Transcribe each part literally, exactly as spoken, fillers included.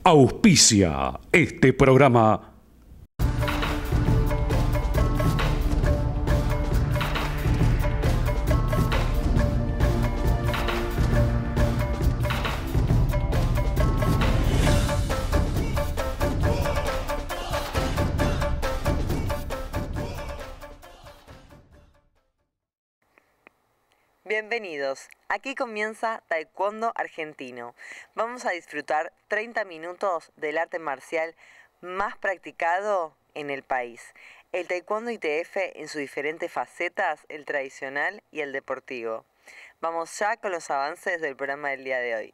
auspicia este programa. Bienvenidos, aquí comienza Taekwondo Argentino. Vamos a disfrutar treinta minutos del arte marcial más practicado en el país. El Taekwondo I T F en sus diferentes facetas, el tradicional y el deportivo. Vamos ya con los avances del programa del día de hoy.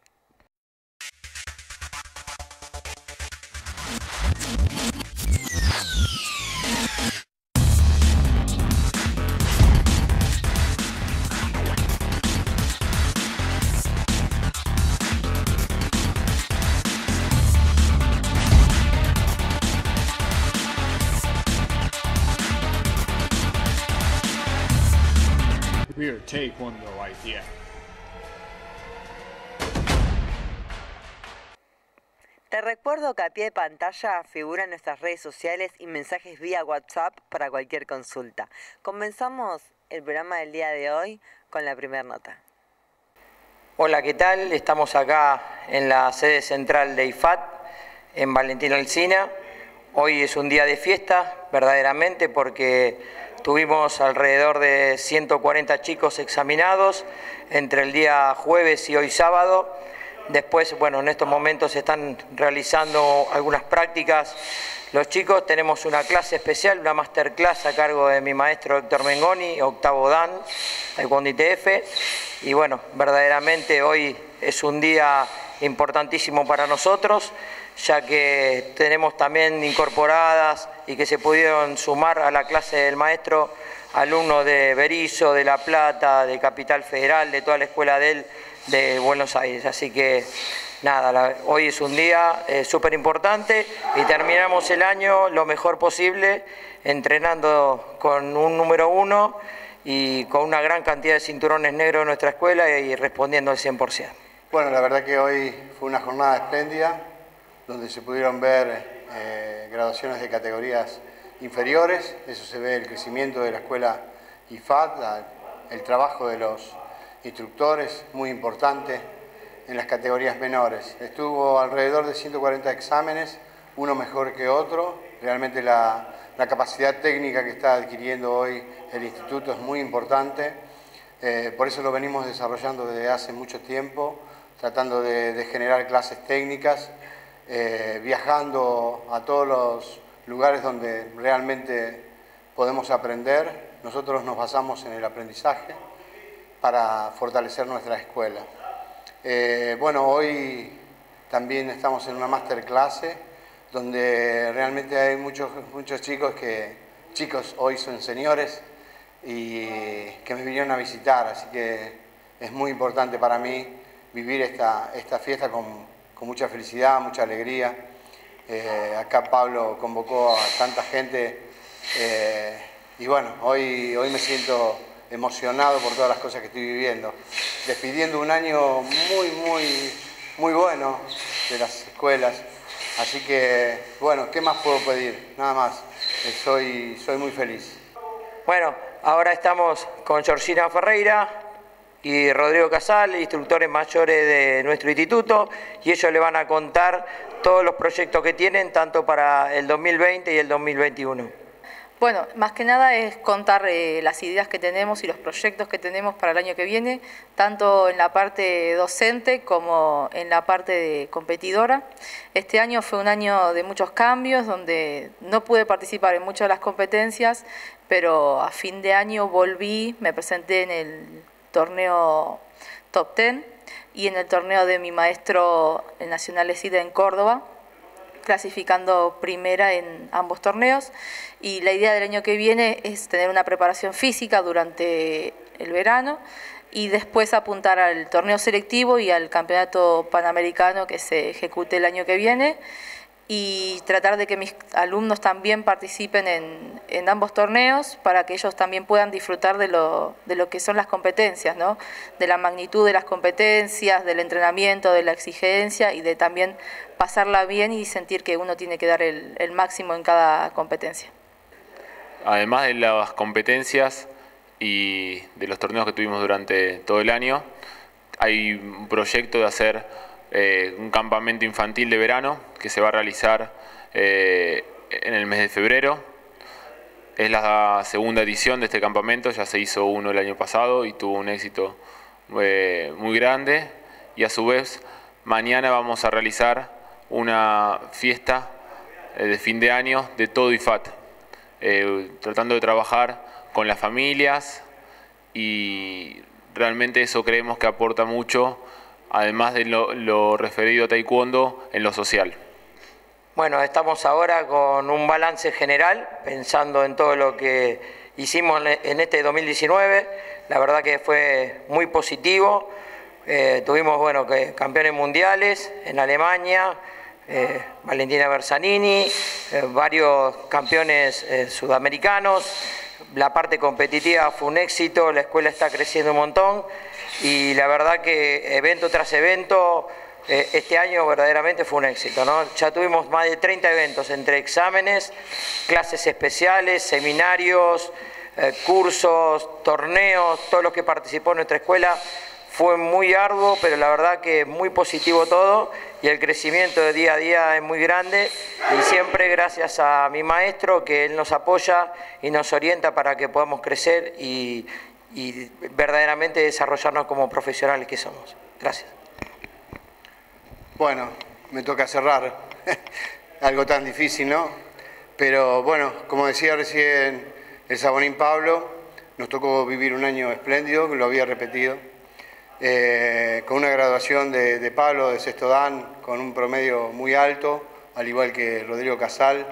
We are Taekwondo I T F. Te recuerdo que a pie de pantalla figuran nuestras redes sociales y mensajes vía WhatsApp para cualquier consulta. Comenzamos el programa del día de hoy con la primera nota. Hola, ¿qué tal? Estamos acá en la sede central de I F A T, en Valentín Alsina. Hoy es un día de fiesta, verdaderamente, porque tuvimos alrededor de ciento cuarenta chicos examinados entre el día jueves y hoy sábado. Después, bueno, en estos momentos se están realizando algunas prácticas. Los chicos, tenemos una clase especial, una masterclass a cargo de mi maestro Héctor Mengoni, octavo Dan, Taekwondo I T F. Y bueno, verdaderamente hoy es un día importantísimo para nosotros, ya que tenemos también incorporadas y que se pudieron sumar a la clase del maestro alumnos de Berisso, de La Plata, de Capital Federal, de toda la escuela de él, de Buenos Aires. Así que nada, la, hoy es un día eh, súper importante y terminamos el año lo mejor posible, entrenando con un número uno y con una gran cantidad de cinturones negros en nuestra escuela y respondiendo al cien por ciento. Bueno, la verdad que hoy fue una jornada espléndida, donde se pudieron ver eh, graduaciones de categorías inferiores. Eso se ve el crecimiento de la escuela I F A T, la, el trabajo de los instructores, muy importante en las categorías menores. Estuvo alrededor de ciento cuarenta exámenes, uno mejor que otro. Realmente la, la capacidad técnica que está adquiriendo hoy el instituto es muy importante. Eh, por eso lo venimos desarrollando desde hace mucho tiempo, tratando de, de generar clases técnicas, eh, viajando a todos los lugares donde realmente podemos aprender. Nosotros nos basamos en el aprendizaje para fortalecer nuestra escuela. Eh, bueno, hoy también estamos en una masterclass donde realmente hay muchos, muchos chicos que, chicos hoy son señores y que me vinieron a visitar, así que es muy importante para mí vivir esta, esta fiesta con, con mucha felicidad, mucha alegría. Eh, acá Pablo convocó a tanta gente eh, y bueno, hoy, hoy me siento emocionado por todas las cosas que estoy viviendo, despidiendo un año muy, muy, muy bueno de las escuelas. Así que, bueno, ¿qué más puedo pedir? Nada más, soy, soy muy feliz. Bueno, ahora estamos con Georgina Ferreira y Rodrigo Casal, instructores mayores de nuestro instituto, y ellos le van a contar todos los proyectos que tienen, tanto para el dos mil veinte y el dos mil veintiuno. Bueno, más que nada es contar eh, las ideas que tenemos y los proyectos que tenemos para el año que viene, tanto en la parte docente como en la parte de competidora. Este año fue un año de muchos cambios, donde no pude participar en muchas de las competencias, pero a fin de año volví, me presenté en el torneo Top diez y en el torneo de mi maestro el Nacional de SIDA en Córdoba, clasificando primera en ambos torneos, y la idea del año que viene es tener una preparación física durante el verano y después apuntar al torneo selectivo y al campeonato panamericano que se ejecute el año que viene, y tratar de que mis alumnos también participen en, en ambos torneos para que ellos también puedan disfrutar de lo, de lo que son las competencias, ¿no? De la magnitud de las competencias, del entrenamiento, de la exigencia y de también pasarla bien y sentir que uno tiene que dar el, el máximo en cada competencia. Además de las competencias y de los torneos que tuvimos durante todo el año, hay un proyecto de hacer Eh, un campamento infantil de verano que se va a realizar eh, en el mes de febrero. Es la segunda edición de este campamento, ya se hizo uno el año pasado y tuvo un éxito eh, muy grande, y a su vez mañana vamos a realizar una fiesta eh, de fin de año de todo I F A T, eh, tratando de trabajar con las familias, y realmente eso creemos que aporta mucho, además de lo, lo referido a taekwondo, en lo social. Bueno, estamos ahora con un balance general, pensando en todo lo que hicimos en este dos mil diecinueve. La verdad que fue muy positivo. Eh, tuvimos, bueno, que campeones mundiales en Alemania, eh, Valentina Bersanini, eh, varios campeones eh, sudamericanos. La parte competitiva fue un éxito, la escuela está creciendo un montón. Y la verdad que evento tras evento, eh, este año verdaderamente fue un éxito, ¿no? Ya tuvimos más de treinta eventos entre exámenes, clases especiales, seminarios, eh, cursos, torneos, todo lo que participó en nuestra escuela. Fue muy arduo, pero la verdad que muy positivo todo, y el crecimiento de día a día es muy grande, y siempre gracias a mi maestro, que él nos apoya y nos orienta para que podamos crecer y y verdaderamente desarrollarnos como profesionales que somos. Gracias. Bueno, me toca cerrar. Algo tan difícil, ¿no? Pero bueno, como decía recién el Sabonín Pablo, nos tocó vivir un año espléndido, lo había repetido, eh, con una graduación de, de Pablo de sexto dan, con un promedio muy alto, al igual que Rodrigo Casal.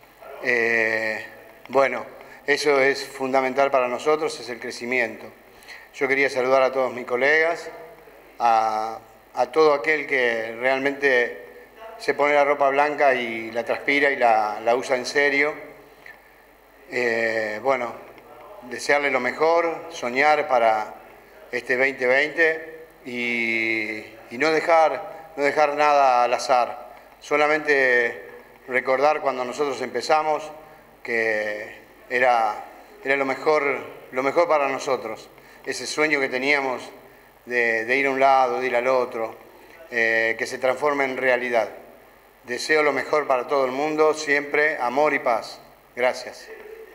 Eh, bueno, eso es fundamental para nosotros, es el crecimiento. Yo quería saludar a todos mis colegas, a, a todo aquel que realmente se pone la ropa blanca y la transpira y la, la usa en serio. Eh, bueno, desearle lo mejor, soñar para este veinte veinte y, y no, dejar, no dejar nada al azar. Solamente recordar cuando nosotros empezamos que Era, era lo mejor, lo mejor para nosotros, ese sueño que teníamos de, de ir a un lado, de ir al otro, eh, que se transforme en realidad. Deseo lo mejor para todo el mundo, siempre amor y paz. Gracias.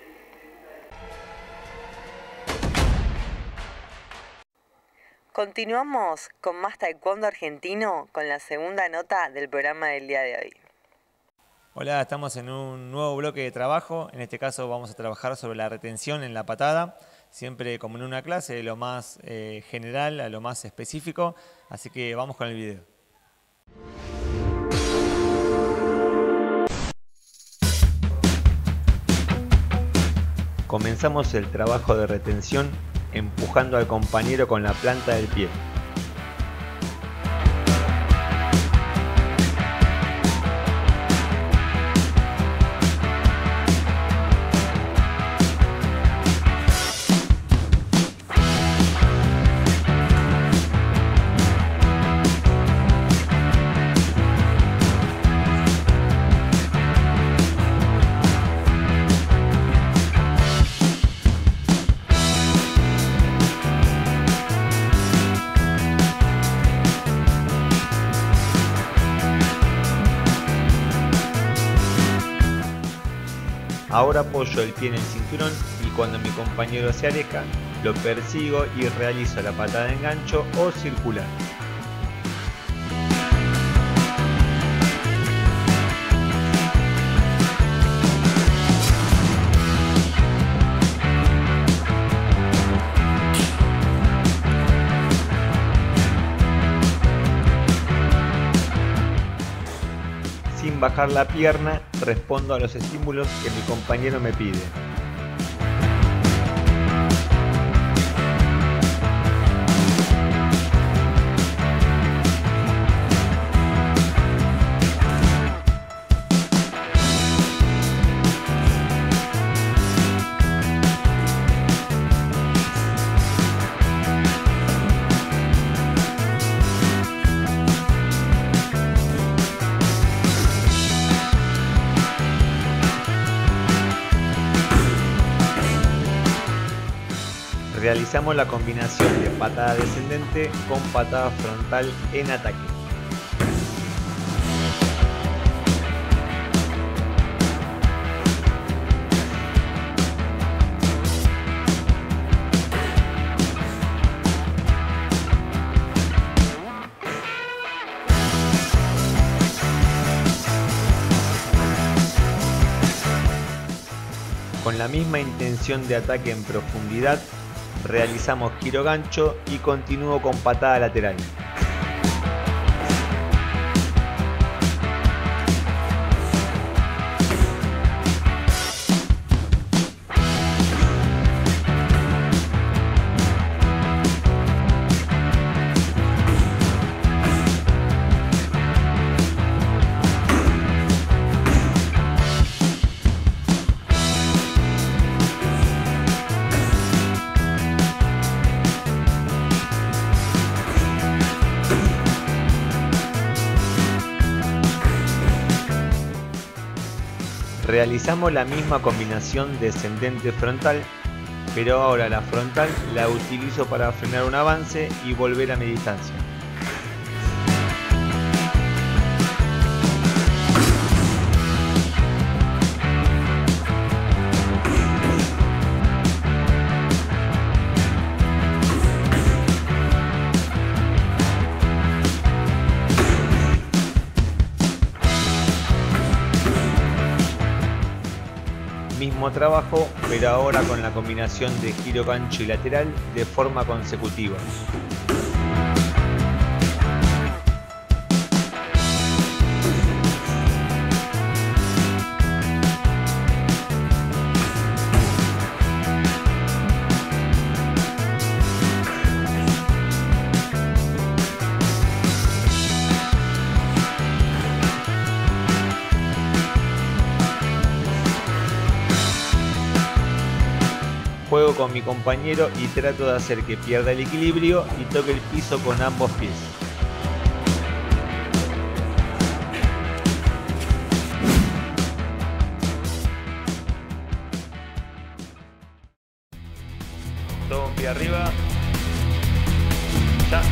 Continuamos con más taekwondo argentino con la segunda nota del programa del día de hoy. Hola, estamos en un nuevo bloque de trabajo. En este caso vamos a trabajar sobre la retención en la patada, siempre como en una clase, de lo más eh, general a lo más específico. Así que vamos con el video. Comenzamos el trabajo de retención empujando al compañero con la planta del pie. Ahora apoyo el pie en el cinturón y cuando mi compañero se aleja, lo persigo y realizo la patada de engancho o circular. Sin bajar la pierna, respondo a los estímulos que mi compañero me pide. Realizamos la combinación de patada descendente con patada frontal en ataque. Con la misma intención de ataque en profundidad, realizamos giro gancho y continúo con patada lateral. Realizamos la misma combinación descendente frontal, pero ahora la frontal la utilizo para frenar un avance y volver a mi distancia. Mismo trabajo, pero ahora con la combinación de giro gancho y lateral de forma consecutiva. Juego con mi compañero y trato de hacer que pierda el equilibrio y toque el piso con ambos pies. Todo un pie arriba. Ya.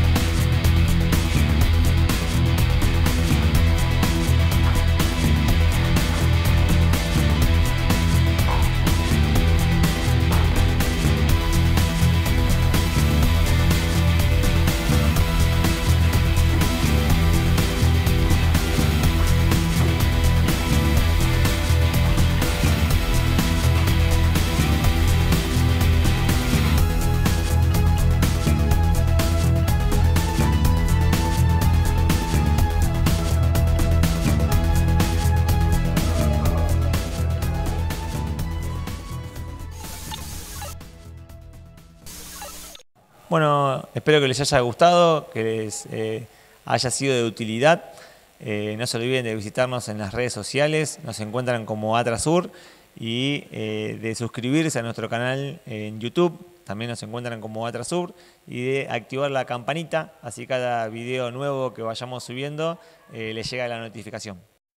Bueno, espero que les haya gustado, que les eh, haya sido de utilidad. Eh, no se olviden de visitarnos en las redes sociales, nos encuentran como Atrasur, y eh, de suscribirse a nuestro canal en YouTube, también nos encuentran como Atrasur, y de activar la campanita, así cada video nuevo que vayamos subiendo eh, les llega la notificación.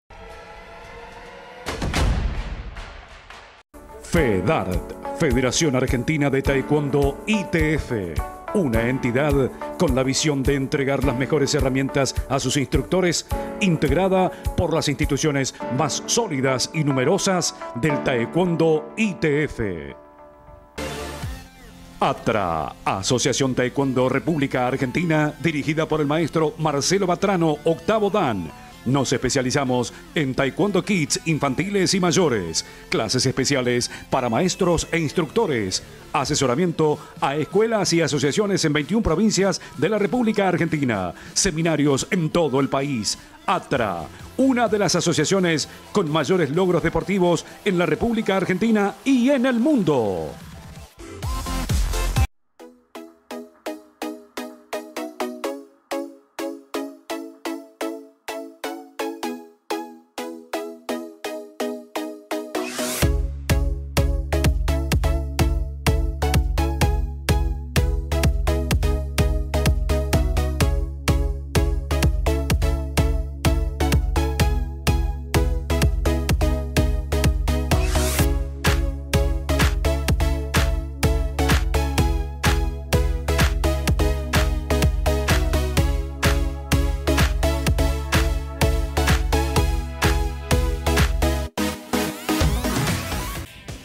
FEDART, Federación Argentina de Taekwondo I T F. Una entidad con la visión de entregar las mejores herramientas a sus instructores, integrada por las instituciones más sólidas y numerosas del Taekwondo I T F. ATRA, Asociación Taekwondo República Argentina, dirigida por el maestro Marcelo Batrano, octavo Dan. Nos especializamos en Taekwondo Kids infantiles y mayores, clases especiales para maestros e instructores, asesoramiento a escuelas y asociaciones en veintiuna provincias de la República Argentina, seminarios en todo el país. ATRA, una de las asociaciones con mayores logros deportivos en la República Argentina y en el mundo.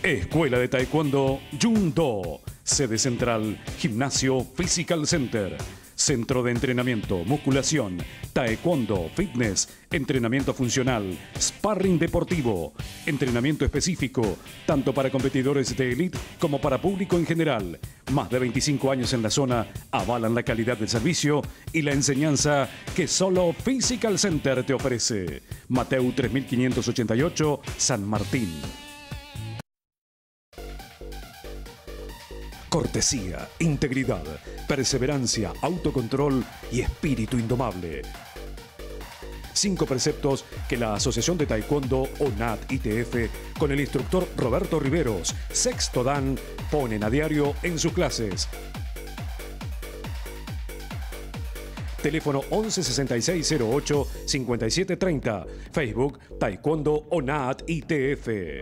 Escuela de Taekwondo Jundo. Sede central, Gimnasio Physical Center. Centro de entrenamiento, musculación, taekwondo, fitness, entrenamiento funcional, sparring deportivo, entrenamiento específico, tanto para competidores de élite como para público en general. Más de veinticinco años en la zona avalan la calidad del servicio y la enseñanza que solo Physical Center te ofrece. Mateu tres mil quinientos ochenta y ocho, San Martín. Cortesía, integridad, perseverancia, autocontrol y espíritu indomable. Cinco preceptos que la Asociación de Taekwondo O N A T I T F con el instructor Roberto Riveros, sexto Dan, ponen a diario en sus clases. Teléfono once sesenta y seis cero ocho cincuenta y siete treinta. Facebook Taekwondo O N A T I T F.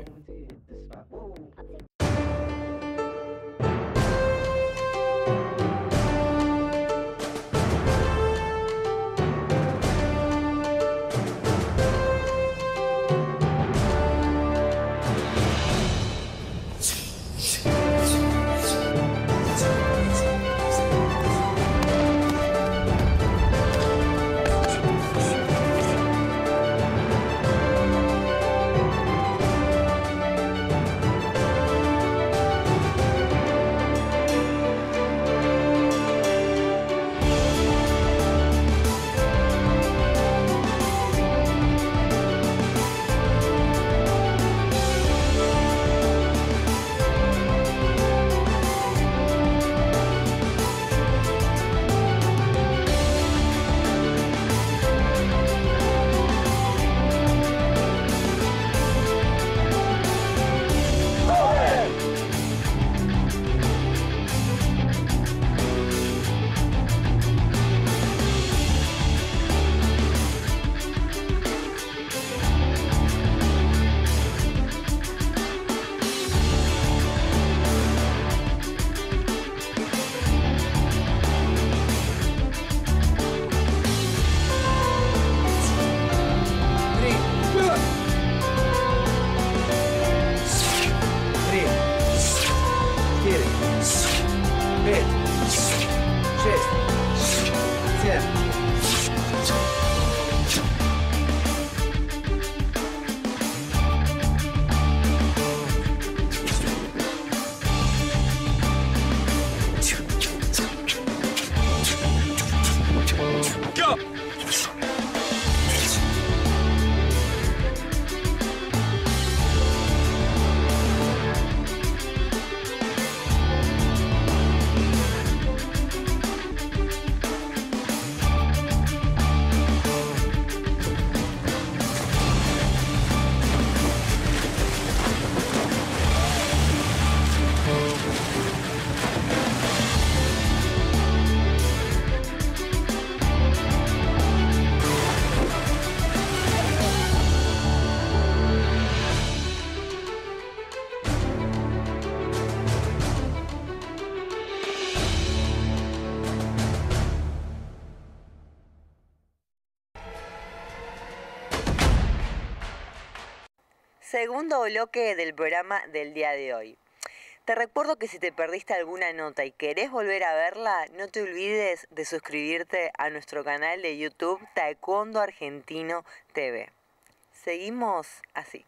Segundo bloque del programa del día de hoy. Te recuerdo que si te perdiste alguna nota y querés volver a verla, no te olvides de suscribirte a nuestro canal de YouTube Taekwondo Argentino T V. Seguimos así.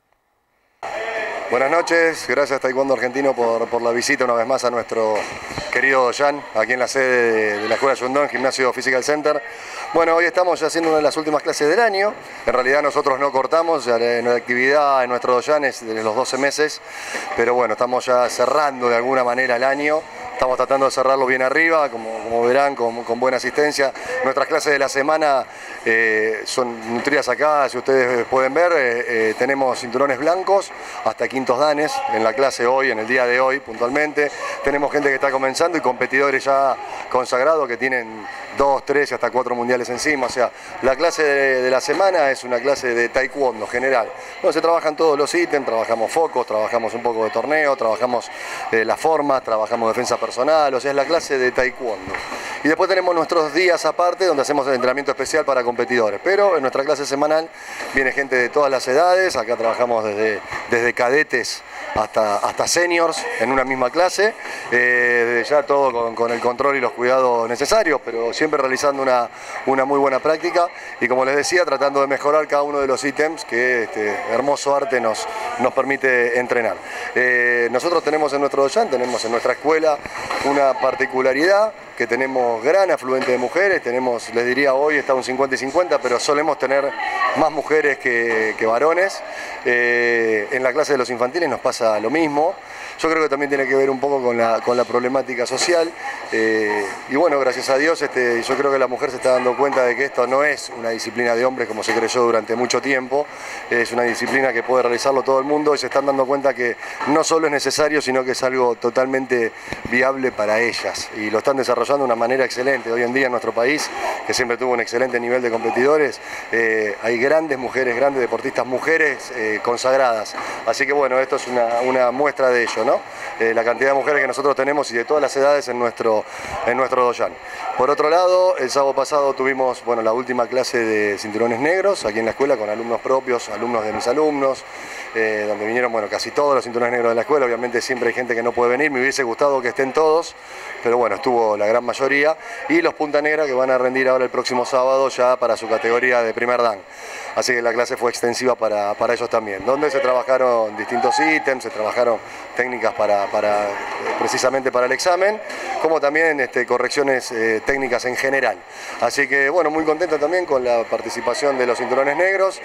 Buenas noches, gracias Taekwondo Argentino por, por la visita una vez más a nuestro querido Doyan, aquí en la sede de, de la Escuela Jundo, Gimnasio Physical Center. Bueno, hoy estamos ya haciendo una de las últimas clases del año. En realidad nosotros no cortamos, ya la actividad en nuestro Doyan es de los doce meses, pero bueno, estamos ya cerrando de alguna manera el año. Estamos tratando de cerrarlo bien arriba, como, como verán, con, con buena asistencia. Nuestras clases de la semana eh, son nutridas acá, si ustedes pueden ver. Eh, eh, tenemos cinturones blancos hasta quintos danes en la clase hoy, en el día de hoy puntualmente. Tenemos gente que está comenzando y competidores ya consagrados que tienen dos, tres y hasta cuatro mundiales encima. O sea, la clase de, de la semana es una clase de taekwondo general, donde se trabajan todos los ítems, trabajamos focos, trabajamos un poco de torneo, trabajamos eh, las formas, trabajamos defensa personal, o sea, es la clase de taekwondo. Y después tenemos nuestros días aparte donde hacemos el entrenamiento especial para competidores, pero en nuestra clase semanal viene gente de todas las edades, acá trabajamos desde, desde cadetes hasta, hasta seniors en una misma clase, eh, ya todo con, con el control y los cuidados necesarios, pero siempre realizando una, una muy buena práctica y, como les decía, tratando de mejorar cada uno de los ítems que este hermoso arte nos, nos permite entrenar. Eh, nosotros tenemos en nuestro doyan, tenemos en nuestra escuela una particularidad, que tenemos gran afluente de mujeres, tenemos, les diría hoy está un cincuenta y cincuenta, pero solemos tener más mujeres que, que varones. Eh, en la clase de los infantiles nos pasa lo mismo. Yo creo que también tiene que ver un poco con la, con la problemática social. Eh, y bueno, gracias a Dios, este, yo creo que la mujer se está dando cuenta de que esto no es una disciplina de hombres como se creyó durante mucho tiempo. Es una disciplina que puede realizarlo todo el mundo y se están dando cuenta que no solo es necesario, sino que es algo totalmente viable para ellas. Y lo están desarrollando de una manera excelente. Hoy en día en nuestro país, que siempre tuvo un excelente nivel de competidores, eh, hay grandes mujeres, grandes deportistas, mujeres eh, consagradas. Así que bueno, esto es una, una muestra de ello, ¿no? Eh, la cantidad de mujeres que nosotros tenemos y de todas las edades en nuestro, en nuestro doyan. Por otro lado, el sábado pasado tuvimos bueno, la última clase de cinturones negros aquí en la escuela con alumnos propios, alumnos de mis alumnos, eh, donde vinieron bueno, casi todos los cinturones negros de la escuela. Obviamente siempre hay gente que no puede venir, me hubiese gustado que estén todos, pero bueno, estuvo la gran mayoría, y los punta negra que van a rendir ahora el próximo sábado ya para su categoría de primer dan. Así que la clase fue extensiva para, para ellos también, donde se trabajaron distintos ítems, se trabajaron técnicas para, para precisamente para el examen, como también este, correcciones eh, técnicas en general. Así que bueno, muy contento también con la participación de los cinturones negros,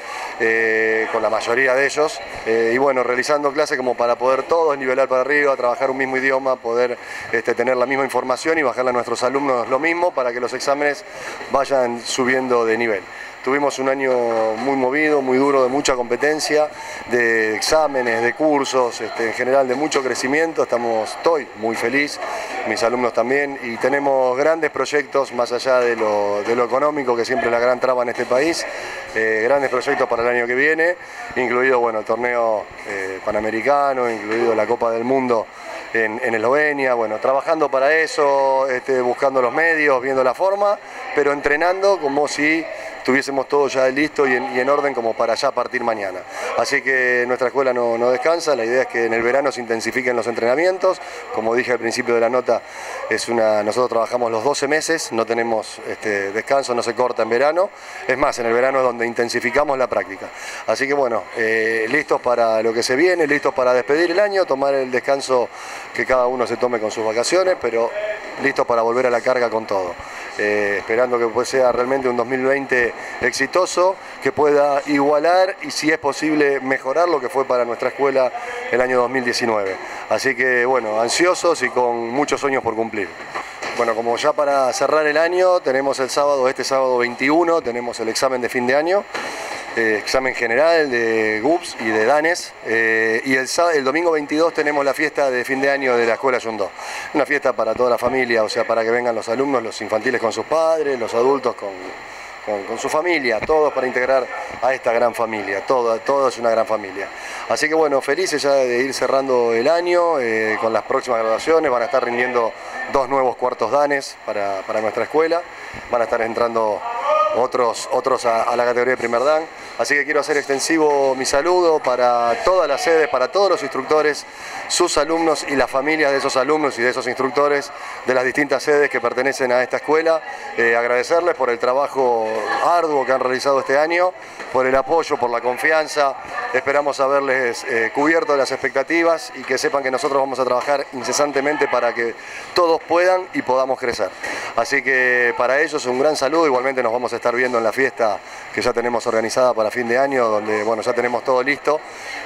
eh, con la mayoría de ellos, eh, y bueno, realizando clases como para poder todos nivelar para arriba, trabajar un mismo idioma, poder este, tener la misma información y bajarle a nuestros alumnos lo mismo para que los exámenes vayan subiendo de nivel. Tuvimos un año muy movido, muy duro, de mucha competencia, de exámenes, de cursos, este, en general de mucho crecimiento. Estamos, estoy muy feliz, mis alumnos también, y tenemos grandes proyectos más allá de lo, de lo económico, que siempre es la gran traba en este país. Eh, grandes proyectos para el año que viene, incluido bueno, el torneo eh, panamericano, incluido la Copa del Mundo en, en Eslovenia, bueno, trabajando para eso, este, buscando los medios, viendo la forma, pero entrenando como si tuviésemos todo ya listo y en, y en orden como para ya partir mañana. Así que nuestra escuela no, no descansa, la idea es que en el verano se intensifiquen los entrenamientos. Como dije al principio de la nota, es una, nosotros trabajamos los doce meses, no tenemos este, descanso, no se corta en verano. Es más, en el verano es donde intensificamos la práctica. Así que bueno, eh, listos para lo que se viene, listos para despedir el año, tomar el descanso que cada uno se tome con sus vacaciones, pero listos para volver a la carga con todo. Eh, esperando que pues sea realmente un dos mil veinte exitoso, que pueda igualar y si es posible mejorar lo que fue para nuestra escuela el año dos mil diecinueve. Así que bueno, ansiosos y con muchos sueños por cumplir. Bueno, como ya para cerrar el año, tenemos el sábado, este sábado veintiuno, tenemos el examen de fin de año. Eh, examen general de G U P S y de Danes, eh, y el, el domingo veintidós tenemos la fiesta de fin de año de la Escuela Yundó. Una fiesta para toda la familia, o sea, para que vengan los alumnos, los infantiles con sus padres, los adultos con, con, con su familia, todos para integrar a esta gran familia, todo, todo es una gran familia. Así que bueno, felices ya de ir cerrando el año, eh, con las próximas graduaciones, van a estar rindiendo dos nuevos cuartos danes para, para nuestra escuela, van a estar entrando otros, otros a, a la categoría de primer dan. Así que quiero hacer extensivo mi saludo para todas las sedes, para todos los instructores, sus alumnos y las familias de esos alumnos y de esos instructores de las distintas sedes que pertenecen a esta escuela. Eh, agradecerles por el trabajo arduo que han realizado este año, por el apoyo, por la confianza. Esperamos haberles eh, cubierto las expectativas y que sepan que nosotros vamos a trabajar incesantemente para que todos puedan y podamos crecer. Así que para ellos un gran saludo, igualmente nos vamos a estar viendo en la fiesta que ya tenemos organizada para fin de año, donde bueno, ya tenemos todo listo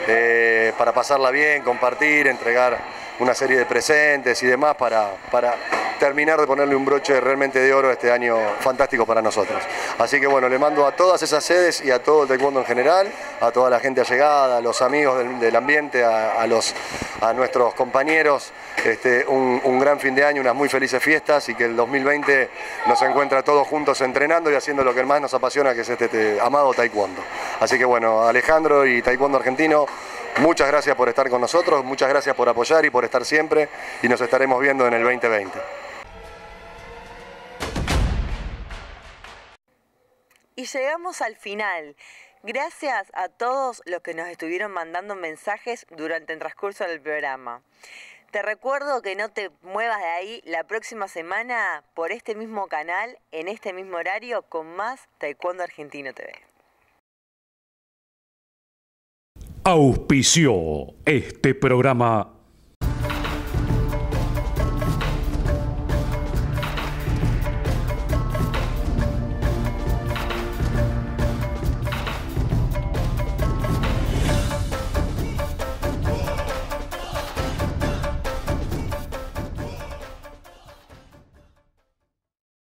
eh, para pasarla bien, compartir, entregar una serie de presentes y demás para, para terminar de ponerle un broche realmente de oro a este año fantástico para nosotros. Así que bueno, le mando a todas esas sedes y a todo el taekwondo en general, a toda la gente allegada, a los amigos del, del ambiente, a, a, los, a nuestros compañeros, este, un, un gran fin de año, unas muy felices fiestas y que el dos mil veinte nos encuentra todos juntos entrenando y haciendo lo que más nos apasiona, que es este, este amado taekwondo. Así que bueno, Alejandro y Taekwondo Argentino, muchas gracias por estar con nosotros, muchas gracias por apoyar y por estar siempre, y nos estaremos viendo en el veinte veinte. Y llegamos al final. Gracias a todos los que nos estuvieron mandando mensajes durante el transcurso del programa. Te recuerdo que no te muevas de ahí la próxima semana por este mismo canal, en este mismo horario, con más Taekwondo Argentino T V. Auspició este programa